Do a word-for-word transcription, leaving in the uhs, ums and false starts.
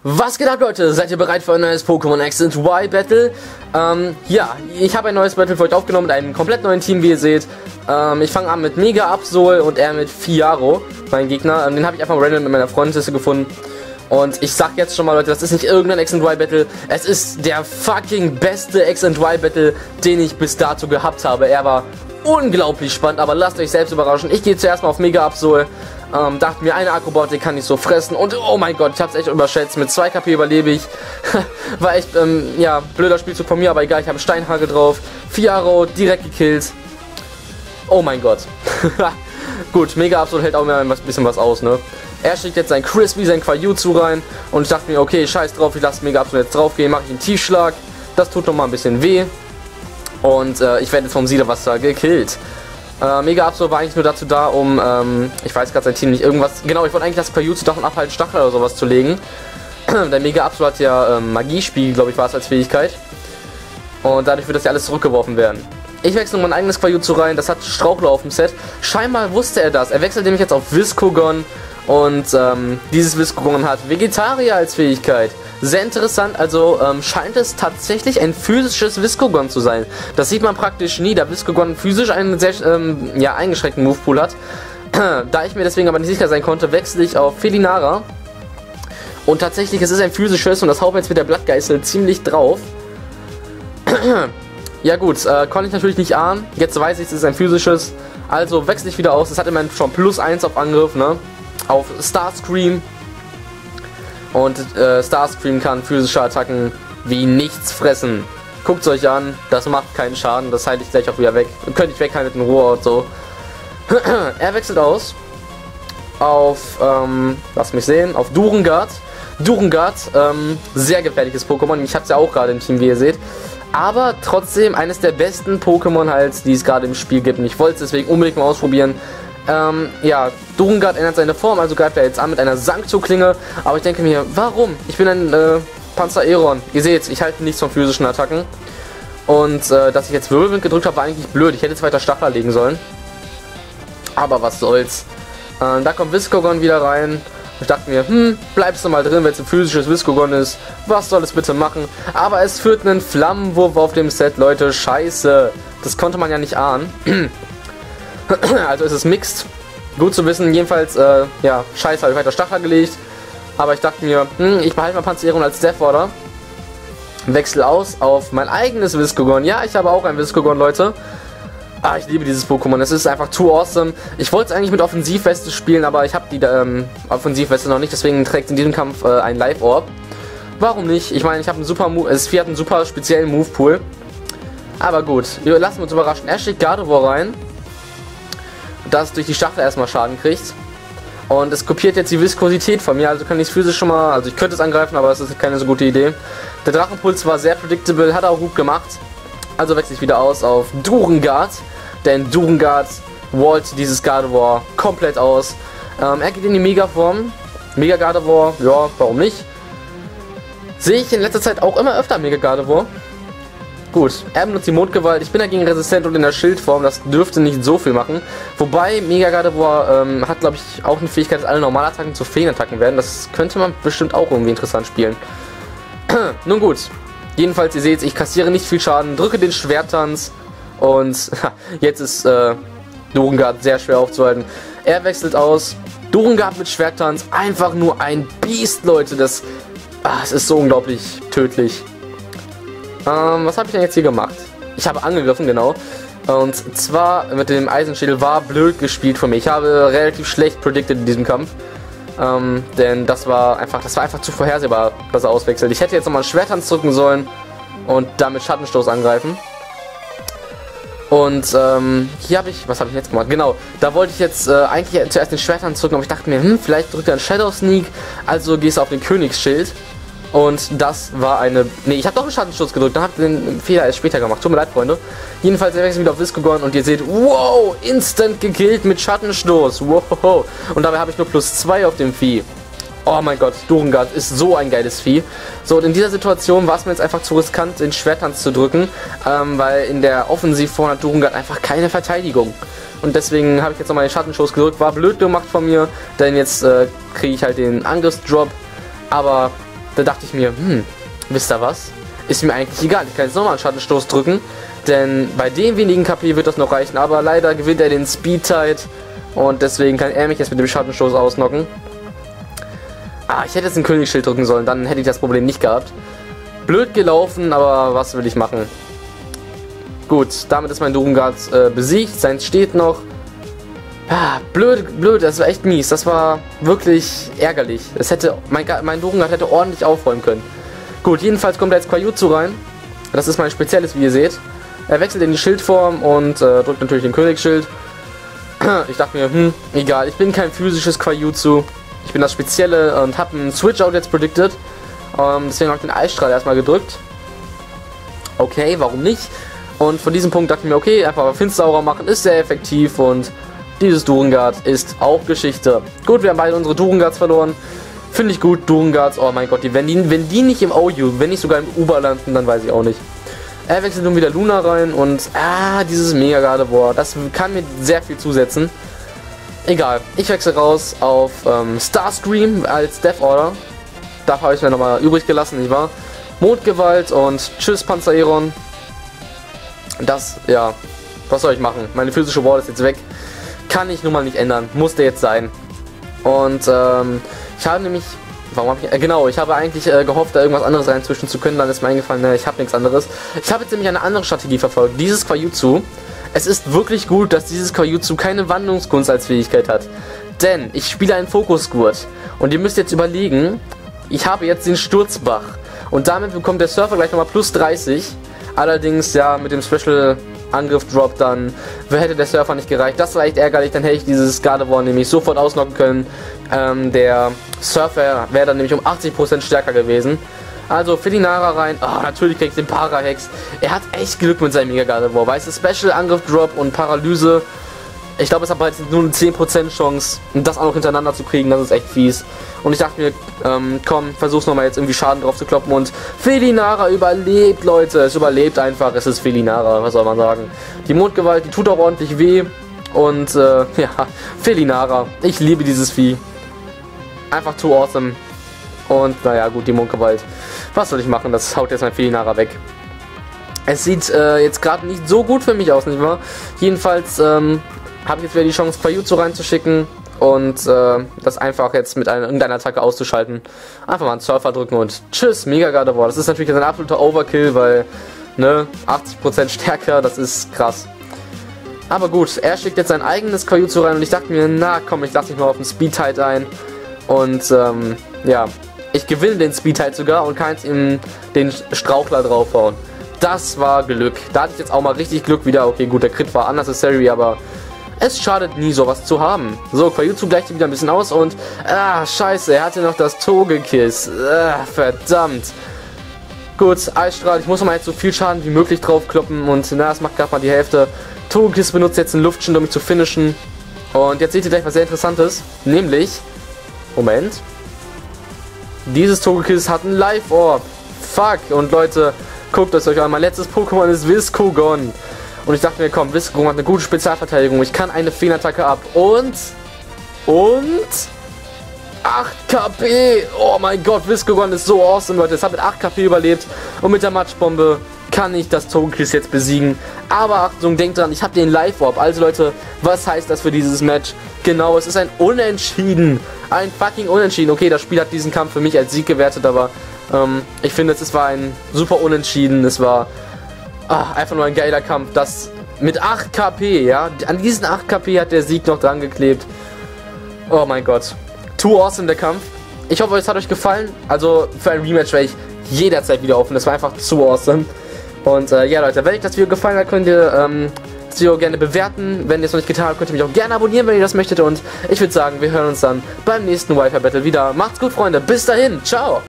Was geht ab, Leute? Seid ihr bereit für ein neues Pokémon X und Y Battle? Ähm, ja, ich habe ein neues Battle für euch aufgenommen mit einem komplett neuen Team, wie ihr seht. Ähm, ich fange an mit Mega Absol und er mit Fiaro, mein Gegner. Ähm, den habe ich einfach random in meiner Freundesliste gefunden. Und ich sag jetzt schon mal, Leute, das ist nicht irgendein X und Y Battle. Es ist der fucking beste X und Y Battle, den ich bis dato gehabt habe. Er war unglaublich spannend, aber lasst euch selbst überraschen. Ich gehe zuerst mal auf Mega Absol. Ähm, dachte mir, eine Akrobatik kann ich so fressen und oh mein Gott, ich hab's echt überschätzt. Mit zwei K P überlebe ich. War echt, ähm, ja, blöder Spielzug von mir, aber egal, ich habe Steinhagel drauf. Fiaro direkt gekillt. Oh mein Gott. Gut, Mega Absol hält auch mehr ein bisschen was aus, ne? Er schickt jetzt sein Crispy, sein Quajutsu rein und ich dachte mir, okay, scheiß drauf, ich lasse Mega Absol jetzt drauf gehen, mache ich einen Tiefschlag. Das tut noch mal ein bisschen weh. Und äh, ich werde jetzt vom Siedewasser gekillt. Äh, Mega Absol war eigentlich nur dazu da, um, ähm, ich weiß gerade sein Team nicht, irgendwas, genau, ich wollte eigentlich das Quajutsu davon abhalten, Stachel oder sowas zu legen. Der Mega Absol hat ja ähm, Magiespiegel, glaube ich, war es als Fähigkeit. Und dadurch wird das ja alles zurückgeworfen werden. Ich wechsle mein eigenes Quajutsu rein, das hat Strauchler auf dem Set. Scheinbar wusste er das, er wechselt nämlich jetzt auf Viscogon. Und ähm, dieses Viscogon hat Vegetarier als Fähigkeit. Sehr interessant, also ähm, scheint es tatsächlich ein physisches Viscogon zu sein. Das sieht man praktisch nie, da Viscogon physisch einen sehr ähm, ja, eingeschränkten Movepool hat. Da ich mir deswegen aber nicht sicher sein konnte, wechsle ich auf Felinara. Und tatsächlich, es ist ein physisches und das haut mir jetzt mit der Blattgeißel ziemlich drauf. Ja gut, äh, konnte ich natürlich nicht ahnen. Jetzt weiß ich, es ist ein physisches. Also wechsle ich wieder aus, es hat immerhin schon plus eins auf Angriff, ne? Auf Starscream. Und äh, Starscream kann physische Attacken wie nichts fressen. Guckt es euch an, das macht keinen Schaden, das halte ich gleich auch wieder weg. Könnte ich weghalten mit dem Rohrort so. Er wechselt aus auf, ähm, lass mich sehen, auf Durengard. Durengard, ähm, sehr gefährliches Pokémon. Ich habe es ja auch gerade im Team, wie ihr seht. Aber trotzdem eines der besten Pokémon halt, die es gerade im Spiel gibt. Und ich wollte es deswegen unbedingt mal ausprobieren. Ähm, ja, Durengard ändert seine Form, also greift er jetzt an mit einer Sancto-Klinge. Aber ich denke mir, warum? Ich bin ein äh, Panzer-Aeron. Ihr seht, ich halte nichts von physischen Attacken. Und äh, dass ich jetzt Wirbelwind gedrückt habe, war eigentlich blöd. Ich hätte jetzt weiter Stachler legen sollen. Aber was soll's. Äh, da kommt Viscogon wieder rein. Ich dachte mir, hm, bleibst du mal drin, wenn es ein physisches Viscogon ist. Was soll es bitte machen? Aber es führt einen Flammenwurf auf dem Set, Leute. Scheiße. Das konnte man ja nicht ahnen. Also ist es mixed. Gut zu wissen. Jedenfalls, äh, ja, scheiße, habe ich weiter Stachler gelegt. Aber ich dachte mir, hm, ich behalte mal Panzer-Aeron als Death Order. Wechsel aus auf mein eigenes Viscogon. Ja, ich habe auch ein Viscogon, Leute. Ah, ich liebe dieses Pokémon. Es ist einfach too awesome. Ich wollte es eigentlich mit Offensivweste spielen, aber ich habe die ähm, Offensivweste noch nicht. Deswegen trägt in diesem Kampf äh, ein Live-Orb. Warum nicht? Ich meine, ich habe einen super Move. Es hat einen super speziellen Move-Pool. Aber gut, wir lassen uns überraschen. Er schickt Gardevoir rein, das durch die Stachel erstmal Schaden kriegt. Und es kopiert jetzt die Viskosität von mir, also kann ich es physisch schon mal, also ich könnte es angreifen, aber es ist keine so gute Idee. Der Drachenpuls war sehr predictable, hat er auch gut gemacht. Also wechsle ich wieder aus auf Durengard, denn Durengard wallt dieses Gardevoir komplett aus. Ähm, er geht in die Mega-Form. Mega Gardevoir, ja, warum nicht? Sehe ich in letzter Zeit auch immer öfter Mega Gardevoir. Gut, er benutzt die Mondgewalt, ich bin dagegen resistent und in der Schildform, das dürfte nicht so viel machen. Wobei, Mega Gardevoir ähm, hat, glaube ich, auch eine Fähigkeit, dass alle Normalattacken zu Feenattacken werden. Das könnte man bestimmt auch irgendwie interessant spielen. Nun gut, jedenfalls, ihr seht, ich kassiere nicht viel Schaden, drücke den Schwerttanz und jetzt ist äh, Durengard sehr schwer aufzuhalten. Er wechselt aus, Durengard mit Schwerttanz, einfach nur ein Biest, Leute, das, ah, es ist so unglaublich tödlich. Ähm, was habe ich denn jetzt hier gemacht? Ich habe angegriffen, genau. Und zwar mit dem Eisenschädel war blöd gespielt von mir. Ich habe relativ schlecht predicted in diesem Kampf. Ähm, denn das war einfach, das war einfach zu vorhersehbar, dass er auswechselt. Ich hätte jetzt nochmal einen Schwerttanz drücken sollen und damit Schattenstoß angreifen. Und ähm, hier habe ich, was habe ich jetzt gemacht? Genau, da wollte ich jetzt äh, eigentlich zuerst den Schwerttanz drücken, aber ich dachte mir, hm, vielleicht drückt er einen Shadow Sneak, also gehst du auf den Königsschild. Und das war eine... Ne, ich habe doch einen Schattenstoß gedrückt. Dann habt ihr den Fehler erst später gemacht. Tut mir leid, Freunde. Jedenfalls wechseln wir wieder auf Viscogon und ihr seht, wow, instant gekillt mit Schattenstoß. Wow. Und dabei habe ich nur plus zwei auf dem Vieh. Oh mein Gott, Durengard ist so ein geiles Vieh. So, und in dieser Situation war es mir jetzt einfach zu riskant, den Schwerttanz zu drücken. Ähm, weil in der Offensivform hat Durengard einfach keine Verteidigung. Und deswegen habe ich jetzt nochmal den Schattenstoß gedrückt. War blöd gemacht von mir, denn jetzt äh, kriege ich halt den Angriffsdrop. Aber Da dachte ich mir, hm, wisst ihr was? Ist mir eigentlich egal, ich kann jetzt nochmal einen Schattenstoß drücken, denn bei dem wenigen K P wird das noch reichen, aber leider gewinnt er den Speed Tide und deswegen kann er mich jetzt mit dem Schattenstoß ausnocken. Ah, ich hätte jetzt ein Königsschild drücken sollen, dann hätte ich das Problem nicht gehabt. Blöd gelaufen, aber was will ich machen? Gut, damit ist mein Durengard äh, besiegt, seins steht noch. Ah, blöd, blöd, das war echt mies, das war wirklich ärgerlich. Es hätte, mein, mein Durengard hätte ordentlich aufräumen können. Gut, jedenfalls kommt da jetzt Quajutsu rein. Das ist mein spezielles, wie ihr seht. Er wechselt in die Schildform und äh, drückt natürlich den Königsschild. Ich dachte mir, hm, egal, ich bin kein physisches Quajutsu. Ich bin das Spezielle und habe einen Switch-Out jetzt predicted. Ähm, deswegen habe ich den Eisstrahl erstmal gedrückt. Okay, warum nicht? Und von diesem Punkt dachte ich mir, okay, einfach Finsteraura machen ist sehr effektiv und dieses Durengard ist auch Geschichte. Gut, wir haben beide unsere Durengards verloren. Finde ich gut, Durengards, oh mein Gott, die, wenn, die, wenn die nicht im O U, wenn nicht sogar im Uber landen, dann weiß ich auch nicht. Er wechselt nun wieder Luna rein und, ah, dieses Mega Gardevoir, das kann mir sehr viel zusetzen. Egal, ich wechsle raus auf ähm, Starscream als Death Order. Dafür habe ich mir nochmal übrig gelassen, nicht wahr? Mondgewalt und tschüss Panzereron. Das, ja, was soll ich machen? Meine physische Wall ist jetzt weg. Kann ich nun mal nicht ändern, musste jetzt sein. Und ähm, ich habe nämlich, warum habe ich, äh, genau, ich habe eigentlich äh, gehofft, da irgendwas anderes reinzwischen zu können, dann ist mir eingefallen, ne, ich habe nichts anderes. Ich habe jetzt nämlich eine andere Strategie verfolgt, dieses Quajutsu. Es ist wirklich gut, dass dieses Quajutsu keine Wandlungskunst als Fähigkeit hat. Denn ich spiele einen Fokusgurt. Und ihr müsst jetzt überlegen, ich habe jetzt den Sturzbach. Und damit bekommt der Surfer gleich nochmal plus dreißig. Allerdings, ja, mit dem Special Angriff Drop dann hätte der Surfer nicht gereicht. Das war echt ärgerlich, dann hätte ich dieses Gardevoir nämlich sofort ausnocken können. Ähm, der Surfer wäre dann nämlich um achtzig Prozent stärker gewesen. Also Felinara rein. Oh, natürlich kriegt den Para-Hex. Er hat echt Glück mit seinem Mega Gardevoir. Weißt du, Special Angriff Drop und Paralyse. Ich glaube, es hat jetzt nur eine zehn Prozent Chance, das auch noch hintereinander zu kriegen. Das ist echt fies. Und ich dachte mir, ähm, komm, versuch's nochmal jetzt irgendwie Schaden drauf zu kloppen. Und Felinara überlebt, Leute. Es überlebt einfach. Es ist Felinara, was soll man sagen. Die Mondgewalt, die tut auch ordentlich weh. Und, äh, ja, Felinara. Ich liebe dieses Vieh. Einfach too awesome. Und, naja, gut, die Mondgewalt. Was soll ich machen? Das haut jetzt mein Felinara weg. Es sieht äh, jetzt gerade nicht so gut für mich aus, nicht wahr? Jedenfalls, ähm, habe ich jetzt wieder die Chance, Quajutsu reinzuschicken und äh, das einfach jetzt mit einer, irgendeiner Attacke auszuschalten. Einfach mal einen Surfer drücken und tschüss, Mega Gardevoir. Das ist natürlich ein absoluter Overkill, weil, ne, achtzig Prozent stärker, das ist krass. Aber gut, er schickt jetzt sein eigenes Quajutsu rein und ich dachte mir, na komm, ich lasse mich mal auf den Speed Tide ein. Und, ähm, ja, ich gewinne den Speed Tide sogar und kann jetzt ihm den Strauchler draufhauen. Das war Glück. Da hatte ich jetzt auch mal richtig Glück wieder. Okay, gut, der Crit war unnecessary, aber es schadet nie, sowas zu haben. So, Quajutsu gleicht wieder ein bisschen aus und... Ah, scheiße, er hatte noch das Togekiss. Ah, verdammt. Gut, Eisstrahl. Ich muss noch mal jetzt so viel Schaden wie möglich draufkloppen und na, das macht gerade mal die Hälfte. Togekiss benutzt jetzt einen Luftschild, um mich zu finishen. Und jetzt seht ihr gleich was sehr Interessantes. Nämlich... Moment. Dieses Togekiss hat einen Life-Orb. Fuck. Und Leute, guckt es euch an. Mein letztes Pokémon ist Viscogon. Und ich dachte mir, komm, Viscogon hat eine gute Spezialverteidigung. Ich kann eine Feenattacke ab. Und... Und... acht K P! Oh mein Gott, Viscogon ist so awesome, Leute. Es hat mit acht K P überlebt. Und mit der Matschbombe kann ich das Togekiss jetzt besiegen. Aber Achtung, denkt dran, ich habe den Life-Orb. Also Leute, was heißt das für dieses Match? Genau, es ist ein Unentschieden. Ein fucking Unentschieden. Okay, das Spiel hat diesen Kampf für mich als Sieg gewertet, aber ähm, ich finde, es war ein super Unentschieden. Es war ach, einfach nur ein geiler Kampf. Das mit acht K P, ja. An diesen acht K P hat der Sieg noch dran geklebt. Oh mein Gott. Too awesome, der Kampf. Ich hoffe, es hat euch gefallen. Also für ein Rematch wäre ich jederzeit wieder offen. Das war einfach zu awesome. Und äh, ja, Leute, wenn euch das Video gefallen hat, könnt ihr ähm, das Video gerne bewerten. Wenn ihr es noch nicht getan habt, könnt ihr mich auch gerne abonnieren, wenn ihr das möchtet. Und ich würde sagen, wir hören uns dann beim nächsten Wi-Fi Battle wieder. Macht's gut, Freunde. Bis dahin. Ciao.